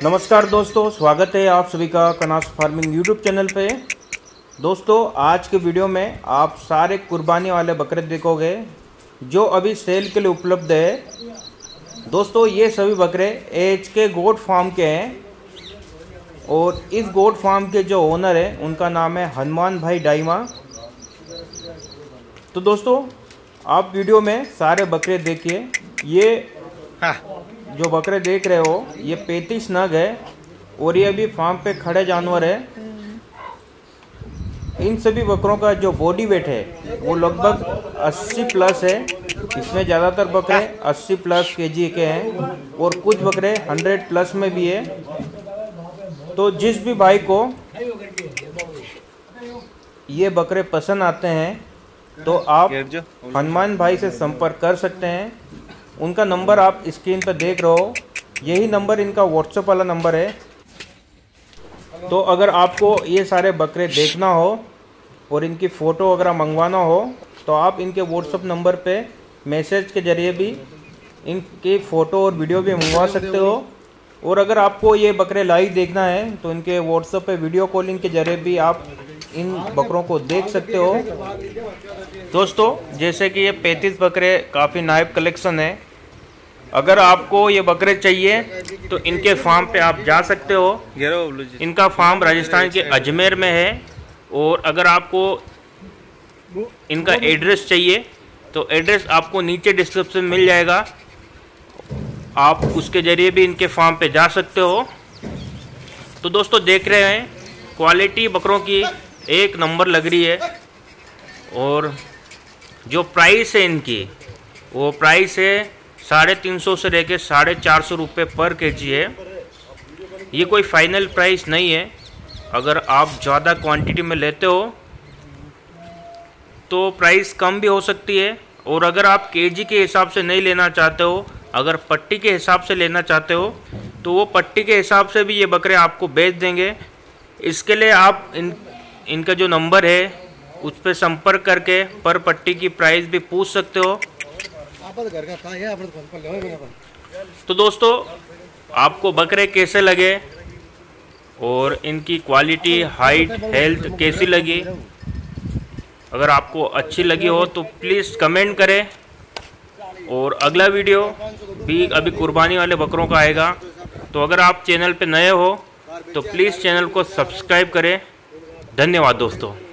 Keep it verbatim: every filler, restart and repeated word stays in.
नमस्कार दोस्तों, स्वागत है आप सभी का कनास फार्मिंग यूट्यूब चैनल पे। दोस्तों आज के वीडियो में आप सारे कुर्बानी वाले बकरे देखोगे जो अभी सेल के लिए उपलब्ध है। दोस्तों ये सभी बकरे एच के गोट फार्म के हैं और इस गोट फार्म के जो ओनर है उनका नाम है हनुमान भाई डाइमा। तो दोस्तों आप वीडियो में सारे बकरे देखिए। ये हाँ। जो बकरे देख रहे हो ये पैंतीस नग है और ये अभी फार्म पे खड़े जानवर है। इन सभी बकरों का जो बॉडी वेट है वो लगभग अस्सी प्लस है। इसमें ज़्यादातर बकरे अस्सी प्लस केजी के हैं और कुछ बकरे सौ प्लस में भी है। तो जिस भी भाई को ये बकरे पसंद आते हैं तो आप हनुमान भाई से संपर्क कर सकते हैं। उनका नंबर आप स्क्रीन पर देख रहे हो, यही नंबर इनका व्हाट्सएप वाला नंबर है। तो अगर आपको ये सारे बकरे देखना हो और इनकी फ़ोटो वगैरह मंगवाना हो तो आप इनके व्हाट्सएप नंबर पे मैसेज के ज़रिए भी इनकी फ़ोटो और वीडियो भी मंगवा सकते हो। और अगर आपको ये बकरे लाइव देखना है तो इनके व्हाट्सएप पे वीडियो कॉलिंग के ज़रिए भी आप इन बकरों को देख सकते हो। दोस्तों जैसे कि ये पैंतीस बकरे काफ़ी नायब कलेक्शन है। अगर आपको ये बकरे चाहिए तो इनके फार्म पे आप जा सकते हो। इनका फार्म राजस्थान के अजमेर में है। और अगर आपको इनका एड्रेस चाहिए तो एड्रेस आपको नीचे डिस्क्रिप्शन में मिल जाएगा, आप उसके ज़रिए भी इनके फार्म पे जा सकते हो। तो दोस्तों देख रहे हैं क्वालिटी बकरों की एक नंबर लग रही है। और जो प्राइस है इनकी वो प्राइस है साढ़े तीन सौ से लेकर साढ़े चार सौ रुपये पर केजी है। ये कोई फाइनल प्राइस नहीं है। अगर आप ज़्यादा क्वांटिटी में लेते हो तो प्राइस कम भी हो सकती है। और अगर आप केजी के हिसाब से नहीं लेना चाहते हो, अगर पट्टी के हिसाब से लेना चाहते हो तो वो पट्टी के हिसाब से भी ये बकरे आपको बेच देंगे। इसके लिए आप इन इनका जो नंबर है उस पर संपर्क करके पर पट्टी की प्राइस भी पूछ सकते हो। तो दोस्तों आपको बकरे कैसे लगे और इनकी क्वालिटी, हाइट, हेल्थ कैसी लगी, अगर आपको अच्छी लगी हो तो प्लीज़ कमेंट करें। और अगला वीडियो भी अभी कुर्बानी वाले बकरों का आएगा। तो अगर आप चैनल पे नए हो तो प्लीज़ चैनल को सब्सक्राइब करें। धन्यवाद दोस्तों।